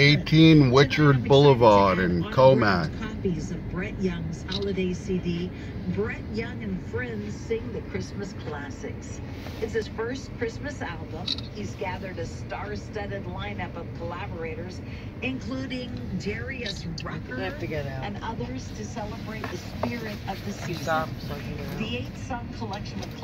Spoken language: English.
18 Witchard Boulevard in Comac. Copies of Brett Young's holiday CD, Brett Young and Friends Sing the Christmas Classics. It's his first Christmas album. He's gathered a star-studded lineup of collaborators, including Darius Rucker and others, to celebrate the spirit of the season. The 8-song collection of